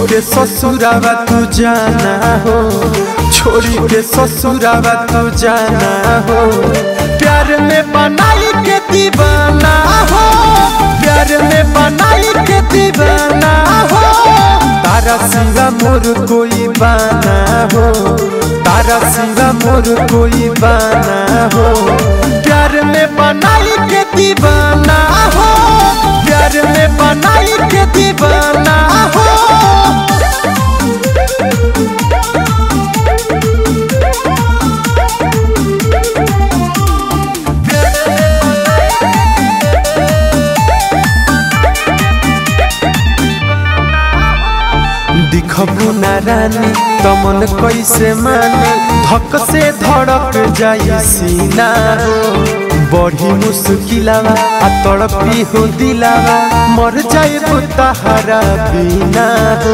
के ससुरावा तू जाना हो, छोड़ी के ससुरावा तू जाना हो। प्यार में बनाई के दीवाना हो, प्यार में बनाई के दीवाना हो। तारा सिवा मोर कोई बाना हो, तारा सिवा मोर कोई बाना हो। प्यार में बनाई के दीवाना हो, प्यार में बनाई के दीवाना हो। दिखबू ना रानी तमन कैसे माने, धक से धड़क जाई सीना हो। बड़ी मुश्किलावा आ तड़पी हो दिलावा, मर जाए तहारा बिना हो।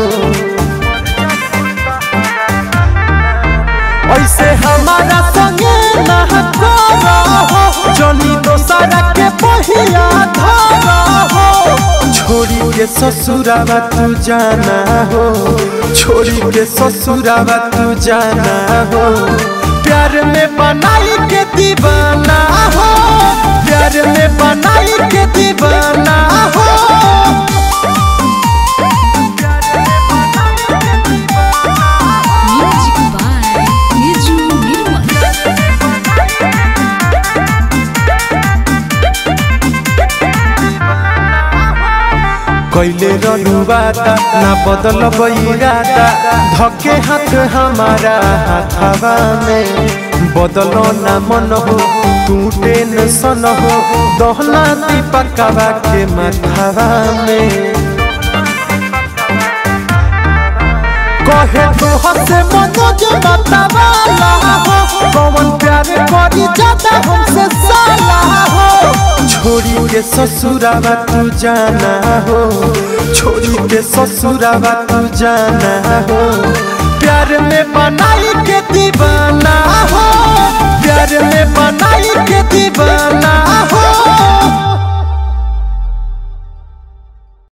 ऐसे हमारा संगे ना करो हो, जनी दोसरा के पहिया धरो हो। छोड़ी के ससुरावा तू जाना हो, छोड़ी के ससुरावा तू जाना हो। प्यार में बनाई के दीवाना हो, प्यार में बनाई के दीवाना हो। कैले रहू वादा ना बदलब इरादा, धके हाथ हमारा हाथवा में। बदलो ना मन हो तू टेंशन हो, दहना दीपकवा के माथवा में। कहे तो हसे मनोज बतावाला हो, कौन प्यार करी ज्यादा हमसे साला हो। छोड़ी के ससुरावा तू जाना हो, छोड़ी के ससुरावा तू जाना हो। प्यार में बनाई के दीवाना हो, प्यार में बनाई के दीवाना हो।